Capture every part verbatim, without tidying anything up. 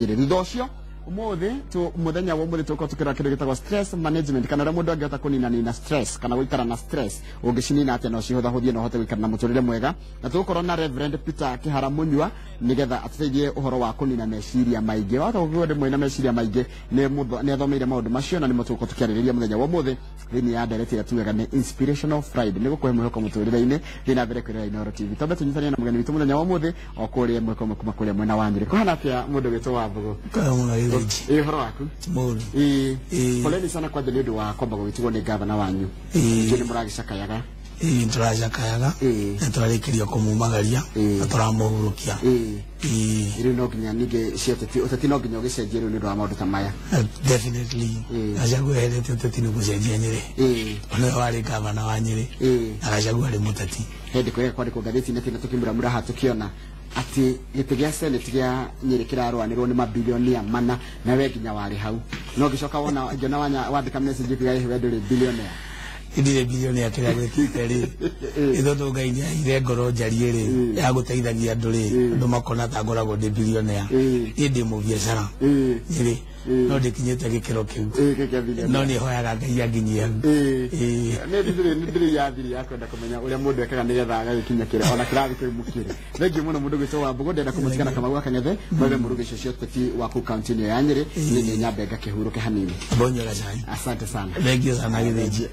Ndocio umothe tu muthenya wa umuthe tuko tukira kindu gitagwa stress management kana ra mundu angihota kunina nina stress kana guikara na stress ungicinina atia no cihutha huthie no hote guikara na muturire mwega na tukorwo na Reverend Peter Kihara Munyua nigetha ateithie uhoro wa kunina meciria maingi wata gugode mwina meciria maingi ne mundu ne athomeire maundu macio na nimo tuko tukiririria muthenya wa umuthe thini ya direct ya tuwega ni Inspirational Friday niko kwa mweko muturire-ini thina mbere kwira Inooro T V tobe tunyitania na mugeni witu muthenya wa umuthe okuri mweko kuma kuri mwena wa Nyeri kuhana atia mundu witu wa Mbugu eh horo waku Mori eh poleni sana kwa thini ndu wa kwamba gwitigwo ni gavana wanyu kini muragicakayaga eh turacakayaga eh turarikiria kumumagaria na turamuhurukia eh iri no ginya nige cioteti uteti no ginya ugicenjia riu ni ndu wa maundu ta maya definitely ajagu herete uteti ni gucenjia Nyeri eh ona wari gavana wa Nyeri eh ajagu ari muteti hindi kwega kwari ku gatheti neti na tukimura mura hatukiona ati gite gya senate gya Nyeri kirarwanirwo ni mabilionia mana na we ginya wari hau no gicoka wona ngena wanya wandika message kiga iwe nduri billionaire idire billionaire kira gwikite ri itho tungaini ire ngoro njari ri ya guteithagia andu ri andu makona ta ngoragwo ndi billionaire indi mu biashara ri no ndikinyete gikiro kiu no ni hoyaga ngai anginyia eh ne ndire ndire ya thiri yakwenda kumenya uria mundu ekaga nigetha agakinya kire ona kirathi kiri mukire thengi muno mundu gwitwo wa Mbugu ndenda kumutikana kama gwa Kangethe wewe muruge cio teti wa ku county ya Nyeri ni ni Nyambenga kihuruke hanini bonyo la chai asante sana thank you sana githenji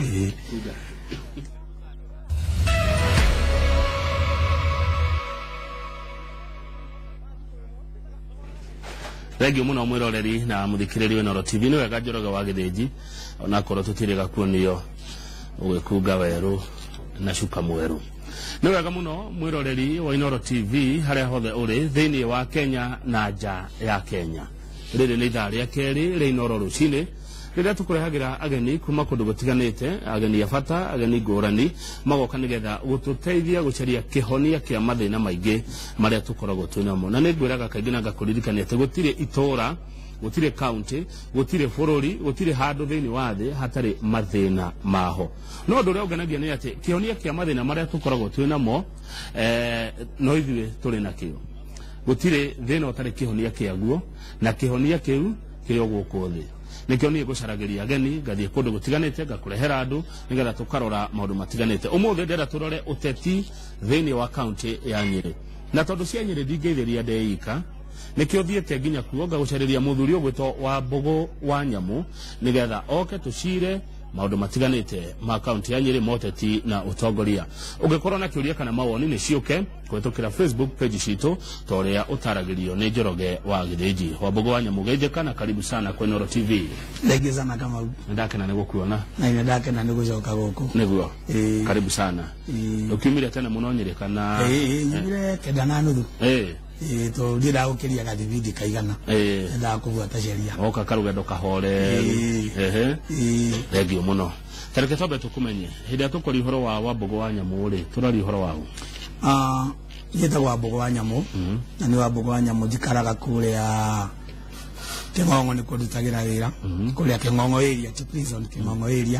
Regi muno mwiroreri na muthikiriri Inooro T V ni wega Njoroge wa Githinji ona korwo tutiriga kuonio ugikunga weru na shuka mweru ni wega muno mwiroreri wa Inooro T V haria hothe uri thiini wa Kenya na nja ya Kenya riri ni ithaa ria keri ri Inooro rucini riria tukurehagira ageni kuma kundu gutiganite ageni ya bata ageni ngurani magoka nigetha gututeithia gucaria kihonia kia mathina maingi maria tukoragwo twinamo na ningwiraga kaingi na ngakuririkania ati gutire itora gutire county gutire bururi gutire handu thiini wa thi hatari mathina maho no ndu ria ungenagia ni ati kihonia kia mathina maria tukoragwo twinamo eh no ithwe turi nakio gutire thina utari kihonia kiaguo na kihonia kiu kirio guku thi nikyo ni gucaragiria ageni ngathie kundu gutiganite ngakurehera andu nigetha tukarora maundu matiganite umuthi ndera turore uteti thiini wa county ya Nyeri na tondu cia Nyeri ndingeithiria ndeika nikyo thiete nginya kuo ngagucariria muthuri ugwitwo wa Mbugu wa Nyamu nigetha oke tucire maundu matiganite ma county ya Nyeri moteti na utongoria ungikorwo na kiuria kana mawoni ni ciuke kwetukira Facebook page citu toria utaragirio ni Njoroge wa Githinji wa Mbugu wa Nyamu geitheka na karibu sana kwa Inooro T V legeza na kama ndakena ni gukuona na ndakena ni gucoka guku niguo karibu sana ukiumire tena muno Nyeri kana eh nyumire kenda na nuthu eh eh to ndira gukiria gathividi kaigana eh nda kuvuata sheria oka karugendo kahore ehe thengio muno tareke tobe tukumenye hidi atukori horo wa wa Mbugu wa Nyamu ri turari horo wao ah yeta wa Mbugu wa Nyamu na ni wa Mbugu wa Nyamu jikaraga kule ya Kingongo ni kudutagira wira kule ya Kingongo area to prison Kingongo area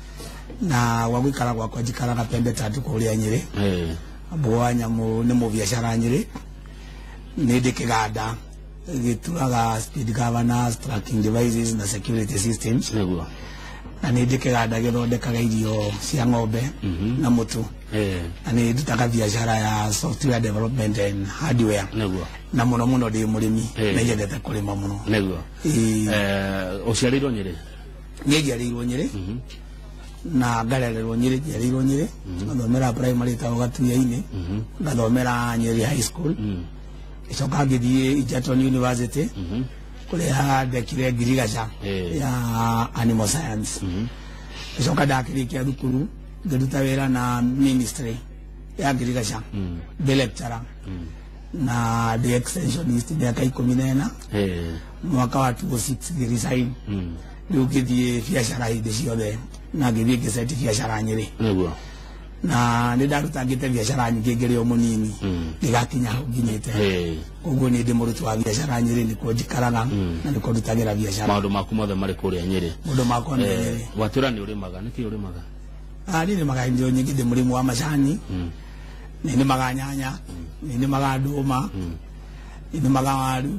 na wagwikara kwa kwa jikaraga pembe tatu kule ya Nyeri eh Mbugu wa Nyamu ni mu biashara Nyeri ni dikigada gituraga speed governors tracking devices na security systems niguo na ni dikigada githondekaga irio cia ng'ombe na mutu eh na ni dutaka biashara ya software development and hardware niguo na muno muno ndi murimi na yendete kurima muno niguo eh uciarirwo Nyeri ngejarirwo Nyeri na ngarererwo Nyeri ngejarirwo Nyeri ngathomera primary ta Gatuya-ini ngathomera Nyeri high school icoka ngithie Egerton University kuria ndekire ngirigaca ya animal science icoka ndakirikia thukuru ngiruta wira na ministry ya ngirigaca ndi lecturer na the extensionist miaka ikumi na ina mwaka wa two thousand six ngiresign riu ngithie biacara hindi ciothe na ngithie ngiseti biacara Nyeri na ndaruta ngite biashara nyingi ngiri o munini ndigakinya nginyite koguo ni ndi murutu wa biashara Nyeri ni ko njikaraga na ni ko ndutagira biashara maundu maku mothe mari kuria Nyeri mundu makwa Nyeri watura ni urimaga niki urimaga ari ni maga ndio nyingi ndi murimu wa macani ni ni maga nyanya ni ni maga nduma ini magawaru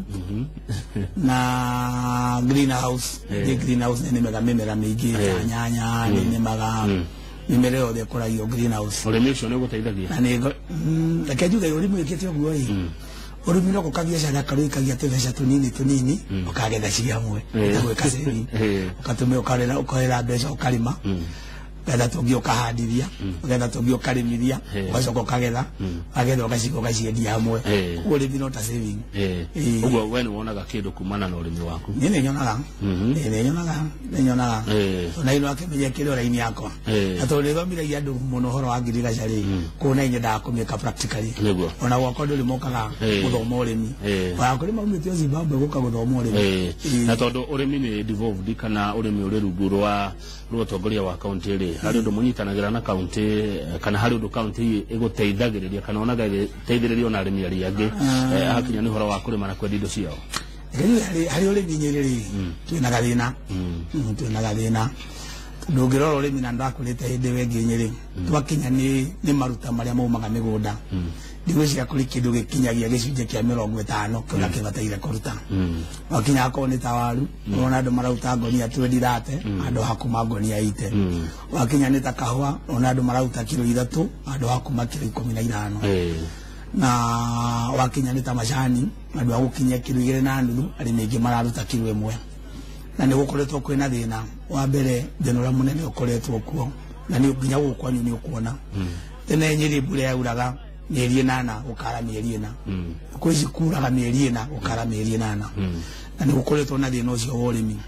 na greenhouse the greenhouse ni mega mimera mingi ya nyanya ni maga mimera yothe kuragio greenhouse urimi ucio ni guteithagia na ni reke njuge urimi wikite uguo i urimi no kukagia cara karuikagia tubeca tunini tunini ukagetha cia hamwe gwika saving ukatumia ukarera ukarera mbeca ukarima getha tungi ukahandiria getha tungi ukarimiria ugacoka ukagetha agetha ugaciga ugaciendia hamwe urimi no ta saving uguo we ni wonaga kindu kumana na urimi waku ni ni nyonaga ni nyonaga ni nyonaga na ino akimenya kile raini yakwa na to ni thomiragia andu muno horo wa ngirigacari kuona inyenda kumika practically ona gwakwa nduri mokaga guthoma urimi wa kuri maumite Zimbabwe guka guthoma urimi na tondu urimi ni devolved kana urimi uri rungu rwa rutongoria wa county ri hari undu munyitanagira na county kana hari undu county iguteithagiriria kana onaga teithiriria ona arimi ari angi hakinya ni horo wa kurima na kwendi indo ciao hari hari urimi nyiriri twina gathina twina gathina ndungirora urimi na ndakurite hindi wengi nyiri twakinya ni ni maruta maria maumaga migunda ndigwiciria kuri kindu gikinyagia gicunje kia mirongo itano kuna kibataire kuruta wakinya ako ni tawaru ona andu marauta ngonia twendi thate andu hakuma ngonia ite wakinya ni takahwa ona andu marauta kilo ithatu andu hakuma kilo ikumi na ithano na wakinya ni tamashani andu agukinya kilo igiri na nuthu ari mingi mararuta kilo imwe na ni gukoretwo kwina thina wa mbere thina uria munene ukoretwo kuo na ni nginya gukwanyu ni ukuona tene nyiri mbura yauraga mieri nana ukara mieri ina kwezi kuraga mieri ina ukara mieri nana na ni gukoretwo na thina ucio wa urimi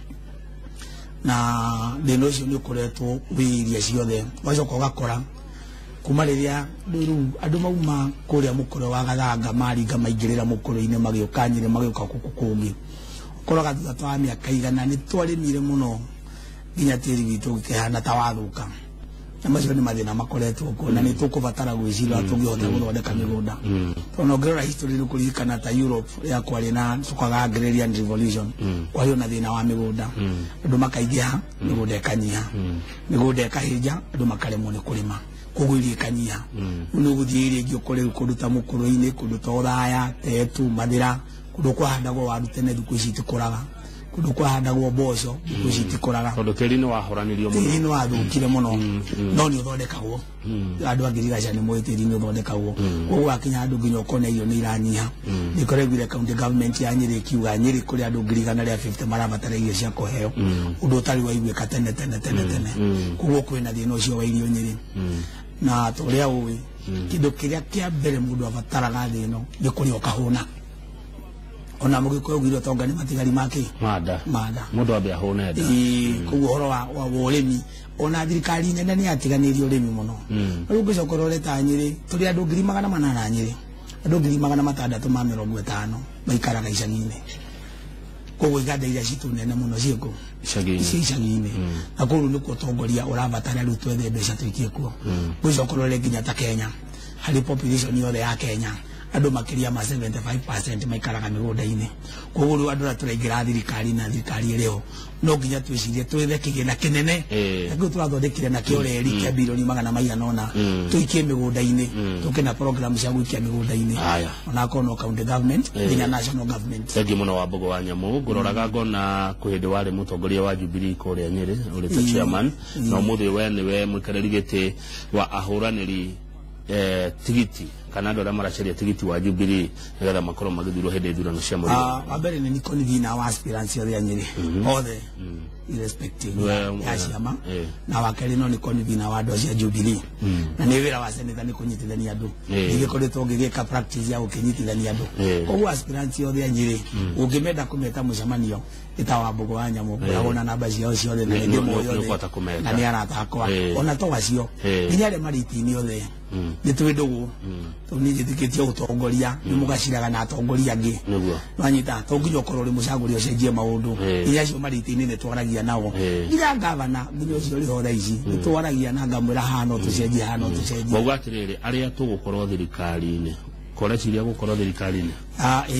na thina ucio ni ukoretwo wiria ciothe wacoka ugakora kuma riria riu andu mauma kuria mukoro wa gathanga maringa maingirira mukoro-ini magioka nyiri magioka kuku kungi koraga thutha twa miaka igana ni twarimire muno nginya tiri gitu gikihana ta wathuka na macio ni mathina makoretwo kuo na ni tukubatara gwicira tungihota guthondeka migunda tono ngirora history ni kuririkana ta Europe ya kwari na tukaga agrarian revolution kwa hiyo na thina wa migunda andu makaingiha migunda ikanyiha migunda ikahija andu makaremwo ni kurima koguo irio ikanyiha ni guthie ringi ukore kundu ta mukuru-ini kundu ta Uthaya Tetu Mathira kundu kwahandagwo waru tene thiku ici itikuraga kundu kwahandagwo mboco thiku ici itikuraga tondu tiri ni wahoranirio muno tiri ni wathukire muno no ni uthondekagwo andu angirigaca ni moe tiri ni uthondekagwo koguo akinya andu nginya ukona irio ni iranyiha nikoregwire county government ya Nyeri kiuga Nyeri kuri andu ngirigana ria fifty marabatara irio cia kuheo undu utari waiguika tene tene tene tene koguo kwina thina ucio wa irio Nyeri na turia uwi kindu kiria kia mbere mundu abataraga thino ni kuria ukahuna ona mugiko ugiro tongani matigari make mada mada mundu abe ahone nda kuguo horo wa wa urimi ona thirikari nene ni atiganirie urimi muno riu ngicokora ureta Nyeri turi andu ngiri magana manana Nyeri andu ngiri magana matandatu ma mirongo itano maikaraga icagi-ini koguo iganda iria citu nene muno cieko icagi-ini icagi-ini na koguo nikuo tongoria urabatara riu twethe mbeca twikie kuo ngicokora ure nginya ta Kenya hari population yothe ya Kenya andu makiria ma seventy-five percent maikaraga migunda-ini koguo riu andu turaingira thirikari na thirikari iriho no nginya twicirie twethe kigina kinene naguo turathondekire na kioreri kia bilioni magana maigana ona tuikie migunda-ini tukina program cia gwikia migunda-ini ona kono county government nginya national government thengi muno wa Mbogo wa Nyamu nguroraga ngona kuhindi wari mutongoria wa Jubilee kuria Nyeri uri ta chairman na umuthi we ni we mwikariri giti wa ahuraniri eh tigiti kana ndo maracaria tigiti wa Jubilee nigetha makorwo magithurwo hindi ithurano cia muri ah wabere ni nikoni thina wa aspirants ya Nyeri othe irrespective ya ciama na wakeri no nikoni thina wa andu cia Jubilee na ni wira wa senator ni kunyitithania andu ngikoretwo ngigika practice ya ukinyitithania andu koguo aspirants othe ya Nyeri ungimenda kumeta mucemanio itawa Mbogo wa Nyamu urabona namba ciao ciothe na ndio moyo na ni aratakwa ona to wacio nginya re maritini othe ni twindugu tuni jitikitie utongoria ni mugaciraga na atongoria angi wanyita to nginya ukorwo ri mucaguri ucenjie maundu iria cio maritini ni twaragia nao nginya gavana nginya ucio ri ho thaici ni twaragia na ngamwira hano tucenjie hano tucenjie Mbogo atiriri aria tugukorwo thirikari-ini kora ciria gukorwo thirikari-ini ah eh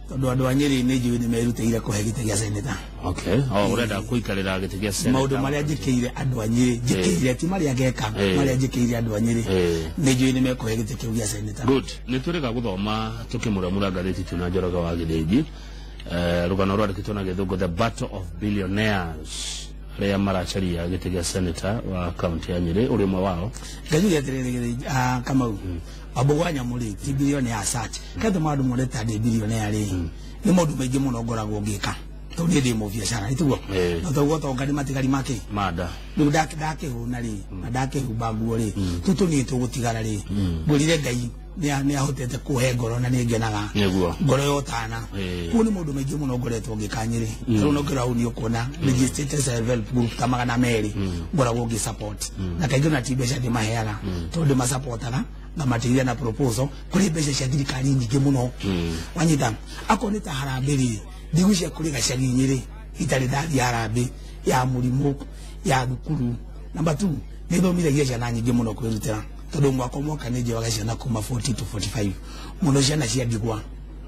tondu andu anyiri ni njui ni merutĩire kũhe gĩtĩ gĩa seneta. Okay. Oh, urenda kuikarĩra gĩtĩ gĩa seneta. Maũndũ marĩa njĩkĩire andu anyiri njĩkĩire ti marĩa ngeka marĩa njĩkĩire andu anyiri ni njui ni mekũhe gĩtĩ kĩu gĩa seneta. Good. Nĩ tũrĩga gũthoma tũkĩmuramura ngathĩti tuna Njoroge wa Gĩthĩnji. Eh, rugano rwandĩkĩtwo na Gĩthũngũ, the battle of billionaires, arĩa maracaria gĩtĩ gĩa seneta wa kaunti ya Nyĩrĩ, ũrĩ ũmwe wao. Ngajuria atĩrĩrĩ ah Kamau Wambũgũ Nyamũrĩ ti billionaire search kato maũndũ moreta ndĩ billionaire rĩ nĩ maũndũ maingĩ mũno ngoragwo ngĩka tondũ nĩ ndĩ mu biacara nĩtuo no tondũ gũtonga nĩ matigari make mada rĩu ndakĩhũna rĩ na ndakĩhumba nguo rĩ tũtũ nĩ tũgũtigara rĩ ngũrire Ngai nĩ ahotete kũhe ngoro na nĩ ngenaga ngoro yotana kũu nĩ maũndũ maingĩ mũno ngoretwo ngĩka Nyĩrĩ rĩu no ngĩra hau nĩ ũkuona registered self help group ta magana merĩ ngoragwo ngĩ support na kaingĩ na ti mbeca ndĩmaheaga tondũ ndĩmasupportaga na mateithia na proposal kuri mbeca cia thirikari nyingĩ mũno wanyita akon nĩ ta harambĩ rĩ ndigucia kuri gacagi Nyĩrĩ itarĩ ndathi harambĩ ya mũrimũ ya thukuru. Number two nĩ thomithagia ciana nyingĩ mũno kwĩrutĩra tondũ mwaka mwaka nĩ njoyaga ciana kuma forty to forty-five mũno ciana cia ndigwa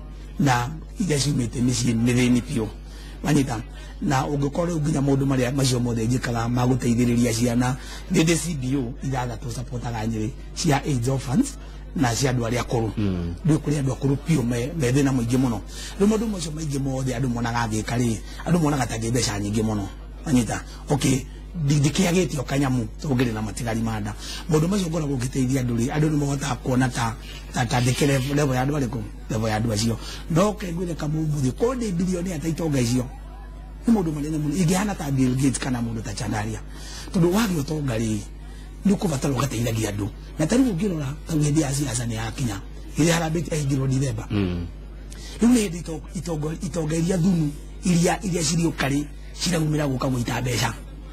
na iria ciumĩte mĩciĩ mĩthĩni biũ wanyita na ũngĩkorwo nginya maũndũ marĩa macio mothe njĩkaga ma gũteithĩrĩria ciana ndĩ C B O ithathatũ supportaga Nyĩrĩ cia AIDS orphans na cia andũ arĩa akũrũ ndĩ kũrĩ andũ akũrũ biũ me thĩna mũingĩ mũno. Rĩu maũndũ macio maingĩ mothe andũ monaga thĩka rĩ andũ monaga ta ngĩ mbeca nyingĩ mũno wanyita okay ndikĩagĩtio kanyamu tũngĩrĩ na matigari manda maũndũ macio ngoragwo ngĩteithia andũ rĩ andũ nĩ mahotaga kuona ta ta ndĩkĩre level ya andũ arĩkũ level ya andũ acio no kengwĩre kamũmbuthĩ ko ndĩ billionaire ta itonga icio nĩ maũndũ manene mũno ingĩhana ta Bill Gates kana mũndũ ta Chandaria tondũ wagĩa ũtonga rĩ nĩ ũkũbatara ũgateithagia andũ na ta rĩu ũngĩrora ta hĩndĩ ya siasa nĩ yakinya ĩrĩa harambĩ ahingirwo Dithemba rĩu nĩ hĩndĩ itonga iria thunu iria iria cirĩ ũkarĩ ciraumĩra gũka gũita mbeca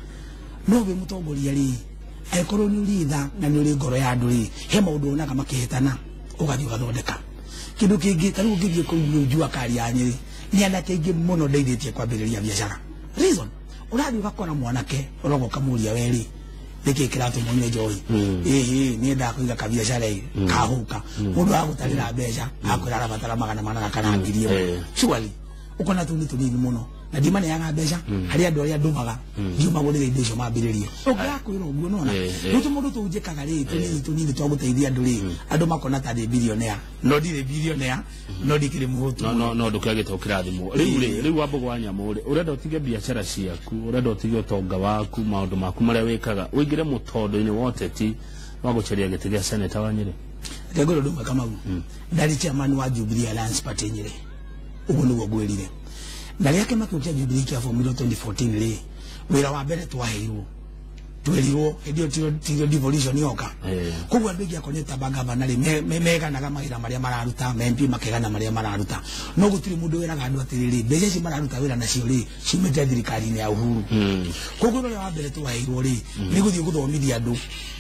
no we mũtongoria rĩ angĩkorwo nĩ ũrĩ tha na nĩ ũrĩ ngoro ya andũ rĩ he maũndũ onaga makĩhĩtana ũgathiĩ ũgathondeka kĩndũ kĩngĩ ta rĩu ũngĩthiĩ kũu njua kari ya Nyĩrĩ nĩ anake aingĩ mũno ndeithĩtie kwambĩrĩria biacara reason ũrathiĩ ũgakora mwanake ũrogo kamuria werĩ nĩkĩ kĩratũma nyue njohi ĩĩ nĩ endaga kũiga kabiacara kahuka mũndũ wa gũtarĩra mbeca akwĩra arabatara magana mana kana ngiri ĩmwe surely ũkona tũni tũnini mũno na ndimaneaga mbeca harĩ andũ arĩa ndũmaga ndiumagũrĩre indo icio mambĩrĩrie ũngĩakwĩra ũguo nona nĩ tũmũndũ tũnjĩkaga rĩ tũnini tũnini twa gũteithia andũ rĩ andũ makona ta ndĩ billionaire no ndirĩ billionaire no ndikĩrĩ mũhũtu no no ndũkĩagĩte kĩrathimo rĩu rĩ rĩu Wambũgũ wa Nyamũrĩ ũrenda ũtige biacara ciaku ũrenda ũtige ũtonga waku maũndũ maku marĩa wĩkaga ũingĩre mũtondo-inĩ wa ũteti wa gũcaria gĩtĩ gĩa seneta wa Nyĩrĩ. Ngegũrwo ndũmwe Kamau ndarĩ chairman wa Jubilee Alliance Party Nyĩrĩ ũguo nĩguo ngwĩrire na rĩrĩa kĩama kĩu kĩa Jubilee kĩabomirwo twenty fourteen rĩ wĩra wa mbere twaheirwo twerirwo hĩndĩ ĩyo tiyo devolution yoka koguo andũ aingĩ akonye ta gavana rĩ meganaga mawĩra marĩa mararuta M P makegana marĩa mararuta no gũtirĩ mũndũ wĩraga andũ atĩrĩrĩ mbeca ici mararuta wĩra nacio rĩ ciumĩte thirikari-inĩ ya Uhuru koguo wĩra wa mbere twaheirwo rĩ nĩ gũthiĩ gũthomithia andũ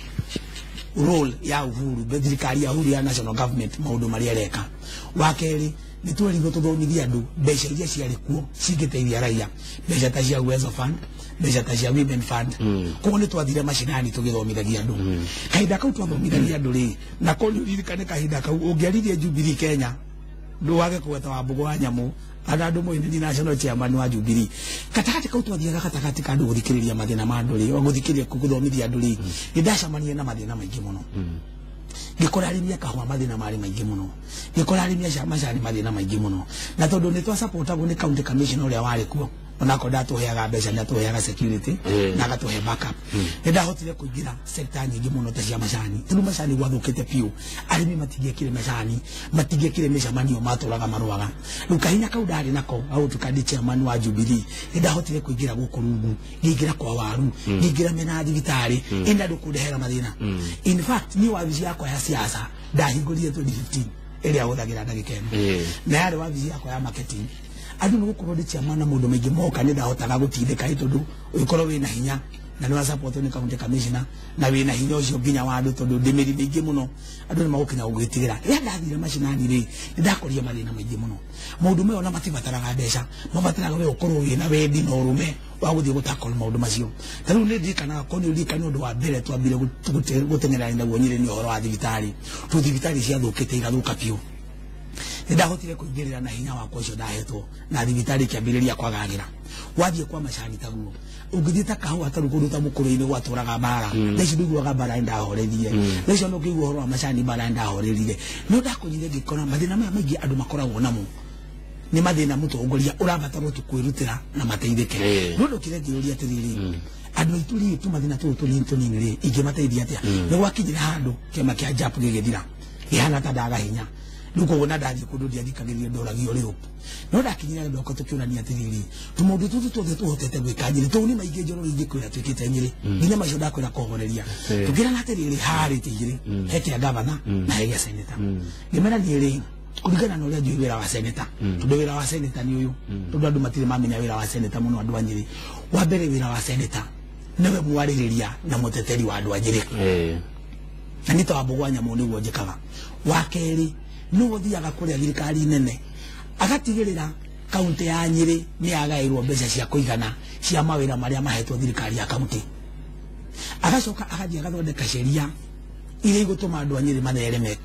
role ya Uhuru thirikari ya Uhuru ya national government maũndũ marĩa ĩreka. Wa kerĩ nĩ twerirwo tũthomithie andũ mbeca iria ciarĩ kuo cingĩteithia raia mbeca ta cia Uwezo Fund mbeca ta cia Women Fund koguo nĩ twathire macinani tũgĩthomithagia andũ kahinda kau twathomithagia andũ rĩ na ko nĩũririkane kahinda kau ũngĩaririe Jubilee Kenya ndũwage kũgweta Wambũgũ wa Nyamũ ana andũ moine ni national chairman wa Jubilee gatagatĩ kau twathiaga gatagatĩ ka andũ gũthikĩrĩria mathĩna ma andũ rĩ gũthikĩrĩria gũthomithia andũ rĩ nĩ ndacemanirie na mathĩna maingĩ mũno ngĩkora arĩmi a kahũa mathĩna marĩ maingĩ mũno ngĩkora arĩmi a macani mathĩna maingĩ mũno na tondũ nĩ twasupportagwo nĩ county commissioner ũrĩa warĩ kuo onako ndatũheaga mbeca ndatũheaga security na agatũhe backup nĩ ndahotire kũingĩra sector nyingĩ mũno ta cia macani tondũ macani gwathũkĩte biũ arĩmi matingĩekire macani matingĩekire mĩcemanio matũraga marũaga rĩu kahinya kau ndarĩ nako au tukandi chairman wa Jubilee nĩ ndahotire kũingĩra gũkũ rungu ngĩingĩra kwa waru ngĩingĩra mena thibitarĩ ĩndĩ andũ kũndehera mathĩna in fact niĩ wabici yakwa ya siasa ndahingũrire twenty fifteen ĩrĩa hũthagĩra ndagĩka ĩno na yarĩ wabici yakwa ya marketing andũ nĩ gũkorwo ndĩ chairman na mũndũ maingĩ moka nĩ ndahotaga gũtindĩka ĩ tondũ ũgĩkorwo wĩna hinya na nĩ wasupportwo nĩ county commissioner na wĩna hinya ũcio nginya wa andũ tondũ ndĩ mĩri mĩingĩ mũno andũ nĩ magũkinya gũgwĩtigĩra rĩrĩa ndathire macinani rĩ nĩ ndakorire mathĩna maingĩ mũno maũndũ mayo ona matibataraga mbeca mabataraga we ũkorwo wĩna wendi na ũrũme wa gũthiĩ gũtackle maũndũ macio ta rĩu nĩ ndirikanaga ko nĩ ũririkane ũndũ wa mbere twambire gũteng'erera naguo Nyĩrĩ nĩ ũhoro wa thibitarĩ tũ thibitarĩ ciathũkĩte igathũka biũ ndahotire kuingirira na hinya wakwa ucio ndahetwo na thibitari kiambiriria kwagagira wathie kwa macani taguo ungithita kahua taru kuruta mukuru-ini gwaturaga bara ndecio ndiguaga bara ndahorerire ndecio no kigwo horo wa macani bara ndahorerire no ndakunyire ngikora mathina maya maingi andu makoragwo namo ni mathina mutongoria urabatara tukwirutira na mateithike no ndukire ngiuria tiriri andu ituri tu mathina tu tu nintu ninire ingimateithia atia ni gwakinyira handu kema kia japu gigithira ihana ta ndaga hinya nuko wona ndathi kundu ndiathikagiriria ndoragio riu no ndakinyira ndoko tukiurania tiriri tumundu tutu tuothe tuhotete gwikanyire tu ni maingi njoro ingikwira twikite nyiri nginya macio ndakwira kohoreria tugira na tiriri hari tigiri heke gavana na heke senator ngimera niri kuringana na uria njui wira wa senator tundu wira wa senator ni uyu tundu andu matire mamenya wira wa senator muno andu anyiri wa mbere wira wa senator newe muwaririria na muteteri wa andu anyiri eh na nito abugwanya mu ni wonjekaga wa keri no thiaga kuria thirikari nene agatigirira kaunti ya Nyeri ni agairwo mbeca cia kuigana cia mawira maria mahetwo thirikari ya kaunti agacoka agathia agathondeka sheria ile igutuma andu a Nyeri mathereme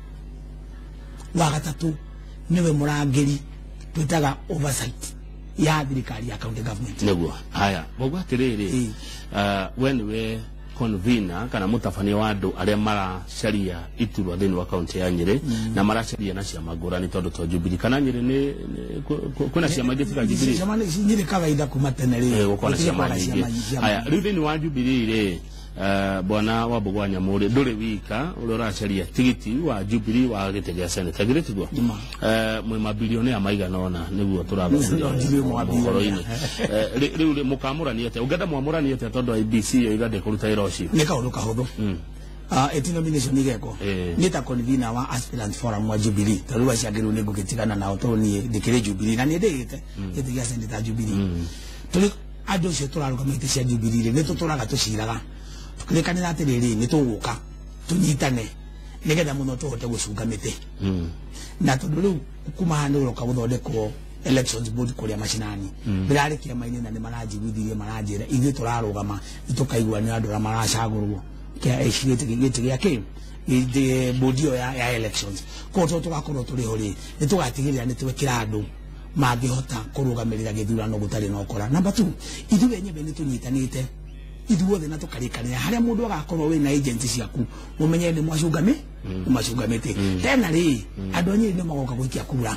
wa gatatu niwe murangiri twitaga oversight ya thirikari ya county government neguo haya bogo atiriri uh when we convener kana mutabania wa andu aria mara sharia iturwa thini wa county ya Nyeri na mara sharia na ciama ngurani tondu to Jubilee kana Nyeri ni kuna ciama ngitiga Jubilee ciama ni Nyeri kawaida kumateneri eh gukona ciama nyingi haya riu thini wa Jubilee ri Uh, bwana wa Bugwanya muri nduri wika uri uracaria tigiti wa Jubilee wa gite gia Senate giritiguo uh, mwe mabilioni ya maigana ona niguo turabathuria ngoro-ini riu mukamurani ate ungenda mwamurani ate tondu I B C yo igande kuruta iroci ni kaundu kahuthu ah eti nomination igeko ni ta convener wa aspirant forum wa Jubilee taru wa ciagiru ni gugitigana na otoni ndikire Jubilee na ni ndigite gite gia Senate Jubilee tuli andu cio turarugamite cia Jubilee ni tuturaga tuciraga tukirekanira atiriri ni tuguka tunyitane nigetha muno tuhote gucunga mite na tondu riu kuma handu roka guthondekwo elections board kuria macinani birari kiama-ini na ni maranjiguithirie maranjira ithuĩ turarugama itukaigua ni andu maracagurwo kia ecirite giti giake inde board yo ya, ya elections ko to tugakorwo turi hori ni tugatigirira ni twekira andu mangihota kurugamirira githurano gutari na ukora number two ithuĩ enyewe ni tunyitanite ithuothe na tukarikanira haria mundu agakorwo wina agency ciaku mumenye ni mwacungame mwacungamite tena ri andu a Nyeri ni magoka gwikia kura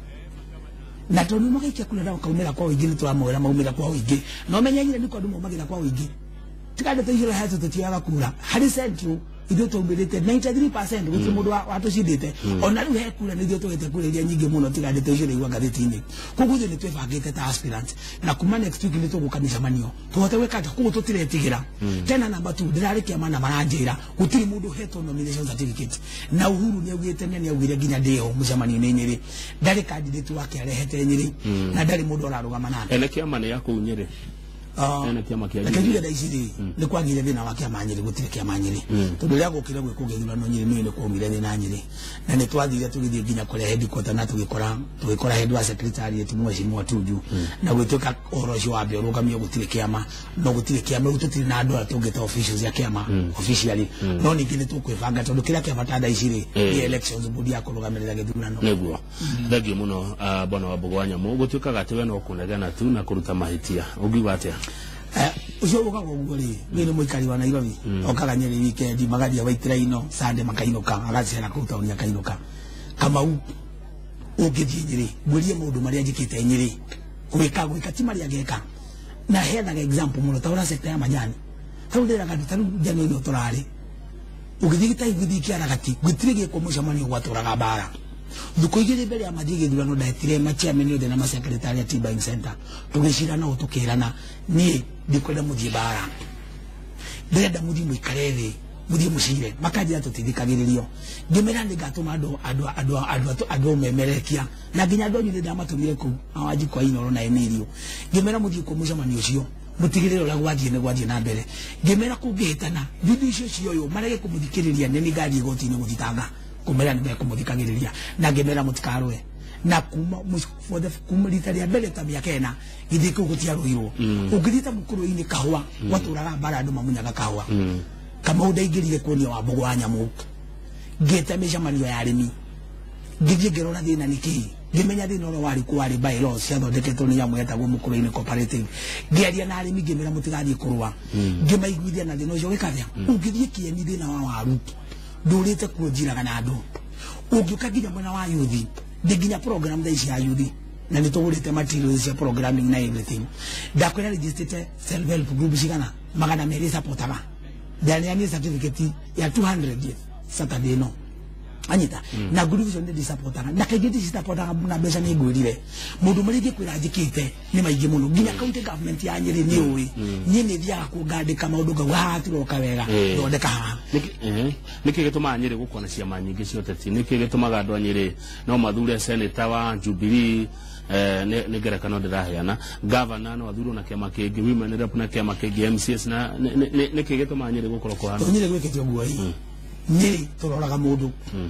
na tondu magikia kura na kaumira kwa wingi ni turamwira maumira kwa wingi no menye Nyeri ni kwa ndu magira kwa wingi tikande tuyira hatu tutiaga kura hari central ithuĩ twaumĩrĩte ninety-three percent gũtirĩ mũndũ watũcindĩte ona rĩu he kura nĩthuĩ tũgĩte kura iria nyingĩ mũno tigandĩte icio igua ngathĩti-inĩ koguo ithuĩ nĩ twĩbangĩte ta aspirant na kuma next week nĩ tũgũka mĩcemanio tũhote gwĩka atĩa koguo tũtiretigĩra tena namba two ndĩrarĩ kĩama na maranjĩra gũtirĩ mũndũ hetwo nomination certificate na Uhuru nĩ augĩte nĩ augire nginya ndĩho mũcemanio-inĩ Nyeri ndarĩ candidate wake arehete Nyeri na ndarĩ mũndũ ũrarũgama nake ene kĩama nĩ ya kũu Nyeri ene kĩama kĩa Nyeri lakini daiciri nĩ kwagire thĩna wa kĩama Nyeri gũtirĩ kĩama Nyeri tondu rĩa gũkire gwĩkwo gĩthurano Nyeri nĩ kwaumire thĩna Nyeri na nĩ twathire tũgĩthiĩ nginya kũrĩa headquarter na tũgĩkora tũgĩkora head wa secretariat Mheshimiwa Tuju na gwĩtuĩka ũhoro ũcio wambe ũrũgamio gũtirĩ kĩama no gũtirĩ kĩama rĩu tũtirĩ na andũ arĩa tũngĩta officials ya kĩama officially no ningĩ nĩ tũkwĩbanga tondu kĩrĩa kĩama ta daiciri nĩ elections board ya kũrũgamĩrĩra gĩthurano nĩguo thengiũ mũno bwana wa Bugwanya mu gũtuĩkaga atĩ we no kũnegena tu na kũruta mahĩtia ũngiuga atĩa eh ucio ukaga uguo ri ni muikari wa Nairobi okaga Nyeri weekend magathia Waitiraino Sunday makainuka agacera kuu tauni akainuka kama u ungithie Nyeri ngũrie maundu maria njikite Nyeri gwika gwika ti maria ngeka na henaga example muno ta ura sector ya majani ta ndira kandu ta jano ino turari ugithie ta iguthi kiara gati gutire giko mucemanio gwaturaga bara thuko igire mbere ya mathige thurano ndaitire machairman yothe na secretary at buying center tugicirana utukirana ni ndikwenda muthie bara ndenda muthie muikarere muthie mucire makajira tutithikagiririo ngimera ngatuma andu andu andu andu andu memerekia na nginya andu nyine ndamatumire ku awaji kwa inoro na Emilio ngimera muthie ku mucemanio ucio mutigirire ura gwathie ne gwathie na mbere ngimera kungihitana bibi icio cioyo marege kumuthikiriria neni ngari igoti-ini guthitanga kumera nĩ kumuthikagiriria na ngemera mutikarwe na kuma for the kumrita ria mbere ta mĩaka ĩna githĩ kũu gũtiarũirwo ũngĩthita mũkũrũ-inĩ kahũa watũraga mbara andũ mamunyaga kahũa kama ũndaingĩrire kuonia wa Bugwanya mu ngĩte mĩcemanio ya arĩmi ngithie ngirora thina niki ngimenya thina ro wari ku wari by law cia thondeketwo ni yamu yetagwo Mukuru-ini cooperative ngiaria na arimi ngimera mutigathie kurwa ngimaiguithia na thina ucio gikathia ungithie kieni thina wa waru ndurite kuonjiraga na andu ungiuka nginya mwena wa yuthi nginya program thaici ya yuthi na nitugurite materials ya programming na everything ndakwira registered self help group cigana magana meri supportaga ndani ya certificate ya two hundred Saturday no anyita mm. na group cio ndi supportaga na kaigiti supportaga na mbeca ni ngwirire mundu marige kwira njikite ni maigi muno nginya county government ya Nyeri ni uwi nyine thia kungandika maundu ngau ha tiroka wega thondeka ha eh niki gituma Nyeri gukona ciama nyingi cioteti niki gitumaga andu a Nyeri no mathure senator wa Jubilee eh ni ngerekano ndiraheana governor no athuro na kiama kingi women rep na kiama kingi M C S na niki gituma Nyeri gukorwo kwa hano Nyeri gwikitio guo hii Nyeri turoraga mundu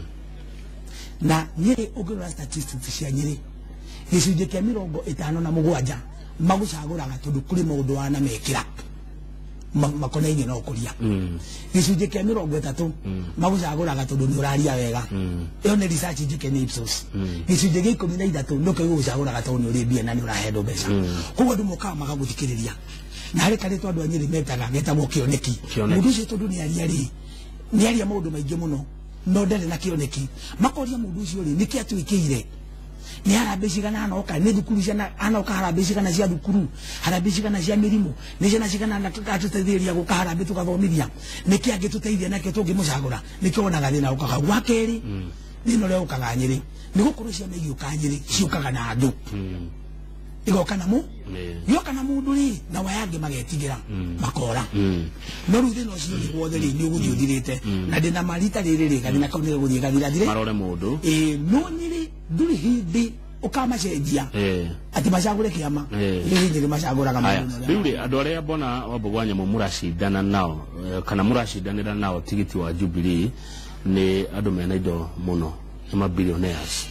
na Nyeri ugirora statistics cia Nyeri gicunjĩ kia mirongo itano na mugwanja magucaguraga tondu kuri maundu wana mekira makonaine no kuria gicunjĩ kia mirongo itatu magucaguraga tondu ni uraria wega iyo ni research njike ni Ipsos gicunjĩ gia ikumi na ithatu nduke gucaguraga tondu ni uribia na ni urahendo mbeca koguo andu mokaga magaguthikiriria na hari karitwo andu a Nyeri metaga getagwo kioneki mundu ucio tondu ni aria ri ni aria maundu maingi muno no ndere na kioneki makoria mundu ucio ri niki atwikire ni harambe cigana anoka ni thukuru ciana anoka harambe cigana cia thukuru harambe cigana cia mirimu ni ciana cigana na tutatuteithiria guka harambe tugathomithia niki angituteithia nake tungimucagura niki onaga thina ukaga gwa keri thina ria ukaga Nyeri ni gukorwo ciana igiuka Nyeri ciukaga na andu igoka na mu yoka na mundu ri na wayange magetigira makora no ruthi no cio ni gwothe ri ni uguthi uthirite na ndina marita riri ri kana kauni guthie gathira thire marore mundu eh no Nyeri nduri hindi ukamacenjia ati macagure kiama riri Nyeri macaguraga mundu riu ri andu aria mbona wambugwanya mu muracindana nao kana muracindanira nao tigiti wa Jubilee ni andu mena indo muno ni mabillionaires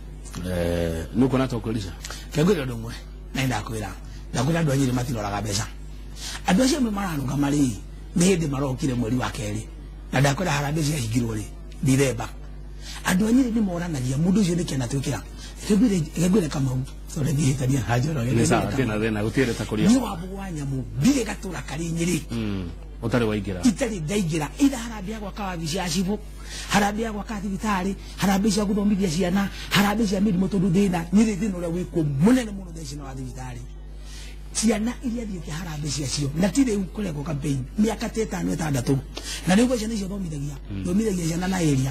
eh nuko natokulisha kegwira ndumwe na ndakwira ndakwira andu a Nyeri matiroraga mbeca andu acio maranuga mari ni hindi marokire mweri wa keri na ndakwira harambe cia hingirwo ri Dithemba andu a Nyeri ni moranagia mundu ucio ni kiana twikira kegwira kegwira Kamau so le dihe tania hajoro ni sawa tena thena gutire ta kuria ni wabugwanya mu bire gatura kari Nyeri mm utari waingira itari ndaingira ida harambe gwa kawabi cia cibu harambe gwa kathibitari harambe cia guthomithia ciana harambe cia mirimu tondu thina Nyeri thina uria wiko munene muno theci na wathibitari ciana iria thiete harambe cia cio na tire ukorego campaign miaka itano itandatu na niguo ciana icio thomithagia thomithagia ciana na area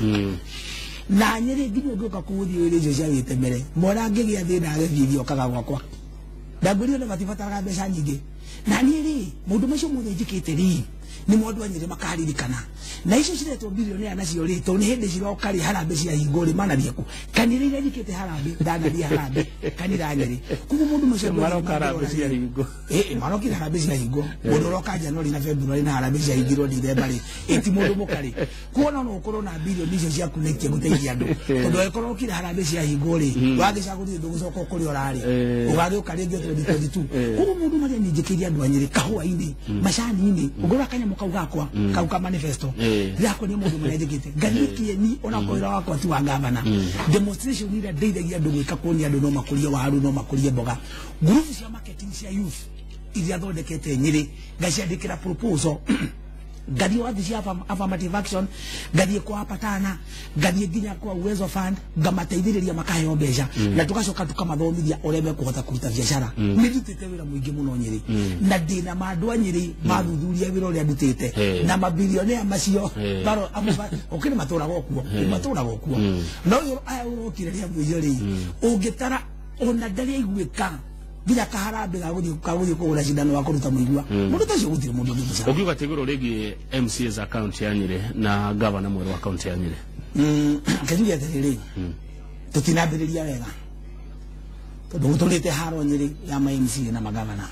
na Nyeri nginya ngoka kuthio ire icio cia witemere mora ngigia thina agethithio okaga gwakwa ndagũrio na batibataraga mbeca nyingĩ na niĩ rĩ mũndũ macio mothe njĩkĩte rĩ ni mwandu a Nyeri makaririkana na icio ciretwo billionaire nacio rĩ to nĩ hĩndĩ ciroka rĩ harambe cia hingo rĩ manaria ku kanire iria njĩkĩte harambe ndanaria harambe kanira Nyeri kugu mũndũ macio maroka harambe cia hingo eh marokire harambe cia hingo mũndũ roka Januari na February na harambe cia hingirwo Dithemba rĩ eti mũndũ mũkari kuona no ũkorwo na billionaire icio cia kunĩkia gũteithia andũ tondũ angĩkorwo kire harambe cia hingo rĩ wathicagũthie ndũgũcoka kũrĩ ũrarĩ ũgagĩũka rĩngĩ twenty twenty-two kugu mũndũ marĩa njĩkĩire andũ a Nyeri kahũa-inĩ macani-inĩ ũgũra kanyamũ kau gakwa kau ka manifesto gakwa nĩ mũndũ marĩa njĩkĩte nganikie ni ona kwĩra wakwa ti wa gavana demonstration iria ndeithagia andũ gwĩka kuonia andũ no makũrie waru no makũrie mboga group cia marketing cia youth iria thondekete Nyeri ngaciandĩkĩra proposal ngathie wathi cia affirmative action ngathie kwa apatana ngathie nginya kwa Uwezo Fund ngamateithĩrĩria makaheo mbeca na tugacoka tukamathomithia ũrĩa mekũhota kũruta biacara nĩ ndutĩte wĩra mũingĩ mũno Nyeri na ndĩna mandũ a Nyeri mathuthuria wĩra ũrĩa ndutĩte na mabilionea macio baro okĩrĩ matũraga okuo matũraga okuo no aya ũrokire rĩa mũico rĩ ũngĩtara ona ndarĩ aiguĩka nginya kaharambe gaguthie kaguthie kugura cindano wa kuruta muigua mundu tacio gutire mundu ngi mucara ukiuga tiguro rigi M C S account ya Nyeri na governor mweru wa account ya Nyeri mm kajuya tere tutinambiriria wega tondu gutulite haro Nyeri ya ma M C na magavana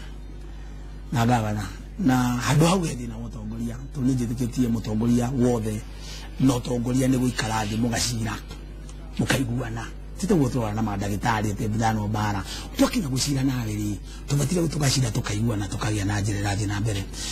na governor na handu hau hethi na mutongoria tunijithikitie mutongoria wothe no tongoria ni guikara thi mugacira mukaiguana tete gutwara na madagitari te bidano bara twakinya gucira nawe ri tubatire tukashira tukaiguana tukagia na njira rathi na mbere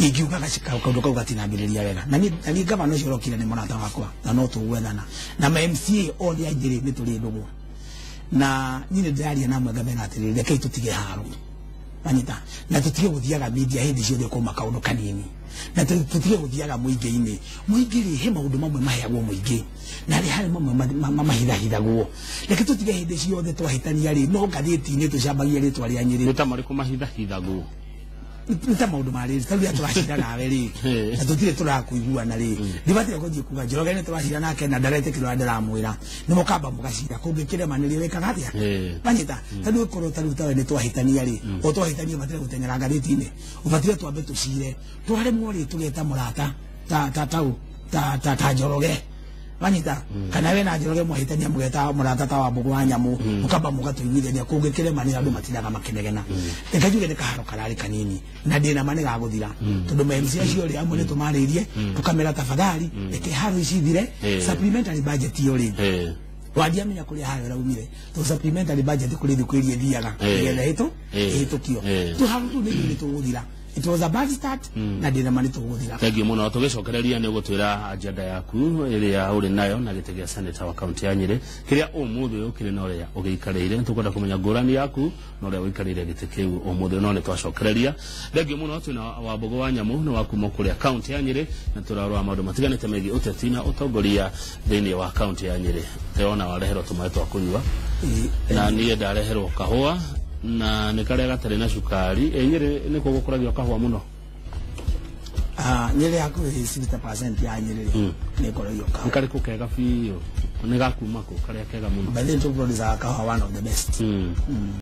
ingiuga gacika kaundu kau gatinambiriria wega na ni na ni gavana ucio rokire ni murata wakwa na no tugwethana na ma M C A all ya njiri ni turi ndugu na nyine ndaria na mwega bena atirire kai tutige haro anyita na tutige guthiaga media hindi ciothe kuma kaundu kanini na tutige guthiaga muingi-ini muingi-ri he maundu mamwe maheagwo muingi na ri hari mamwe mahithahithagwo reke tutige hindi ciothe twahitania ri no ngathiti-ini tucambagia ritwa ria Nyeri nita mariku mahithahithagwo nita maundu mari taruya turacira nawe ri na tutire turakuiguana ri ndibatire ko kuga Njoroge ni turacira nake na ndarete kiro ndaramwira ni mukamba mugacira kungikire maniri wekaga atia banyita tandu koro taru tawe ni twahitania ri o twahitania batire gutengera ngathiti-ini ubatire twambe tucire tware mwori tugeta murata ta ta tau ta ta ta Njoroge banyita kana we na Njoroge mwahitania mugeta murata ta wa Mbogo wa Nyamu mukamba mugatuiguithania kungikire maniri andu matinaga makenegena tekajuge ni kaharo karari kanini na ndina mane ga guthira tondu ma M C acio ri amwe ni tumaririe tukamera tafadhali eke haro icithire supplementary budget yo ri wadia menya kuri haro raumire to supplementary budget kuri thikwirie thiaga ngetha hito hito kio tu haro tu ni tuguthira it was a bad start na ndina mane tuguthira thank you muno tugicokereria ni gutwira agenda yaku iria uri nayo na gitegia senator wa county ya Nyeri kiria umuthi ukire na uria ugiikarire tukwenda kumenya ngurani yaku na uria uikarire gite kiu umuthi no ni twacokereria thank you muno twina wa Mbogo wa Nyamu ni wakuma kuria county ya Nyeri na turarwa maundu matiganite megi uteti na utongoria thiini wa county ya Nyeri teona warehero tumae twa kunywa na niye ndareherwo kahua na nikaria gatari na cukari e Nyeri ni ko gukuragio kahua muno ah Nyeri yako sixty percent ya Nyeri ni kuragio kahua nikari ko kega fiyo ni gakuma ko karia kega muno by the way to produce kahua one of the best mm. Mm.